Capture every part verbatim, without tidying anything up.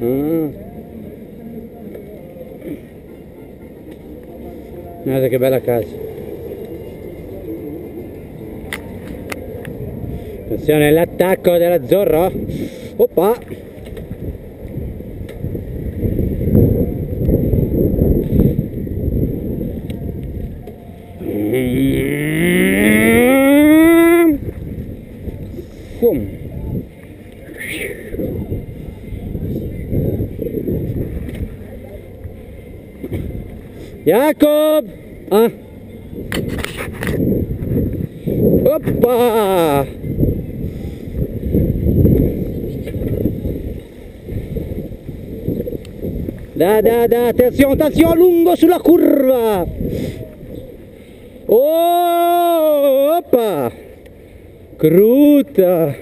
Ah. Guarda che bella casa. Attenzione all'attacco dell'azzurro. Oppa. Boom. Jacob! Ah! Oppa! Da da da, attenzione, attenzione, lungo sulla curva! Oh! Oppa! Cruta!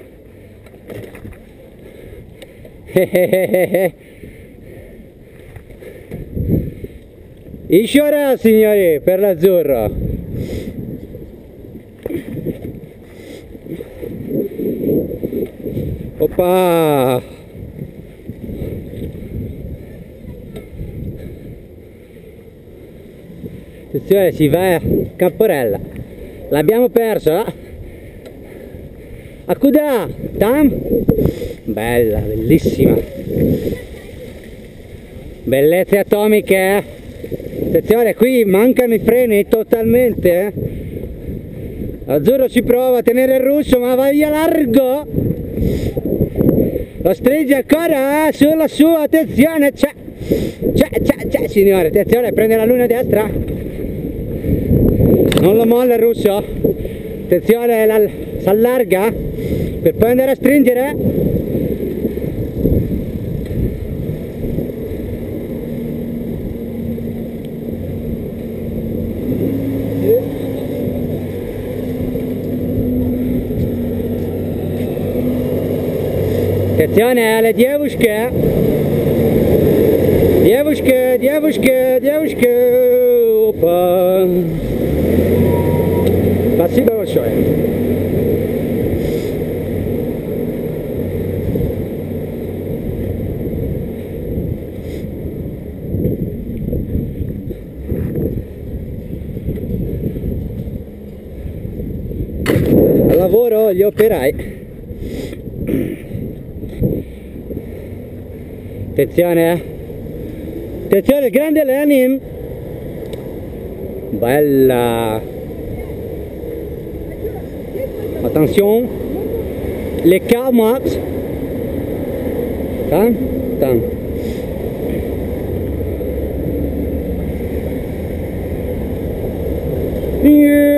Isciora, signori, per l'azzurro. Oppa! Attenzione, si va a Camporella. L'abbiamo perso, eh? Akuda! Tam? Bella, bellissima. Bellezze atomiche, eh? Attenzione, qui mancano i freni totalmente, eh? Azzurro ci prova a tenere il russo, ma va via largo. Lo stringe ancora, eh? Sulla sua, attenzione, c'è, c'è, c'è, c'è, signore, attenzione, prende la luna a destra. Non lo molla il russo. Attenzione, si allarga per poi andare a stringere. Attenzione alle девушки, девушки, девушки, девушки, опа, спасибо большое. Al lavoro gli operai. Attenzione, eh. Attenzione, il grande Lenin. Bella. Attenzione. Le Karl Marx. Tam, tam. Yeah.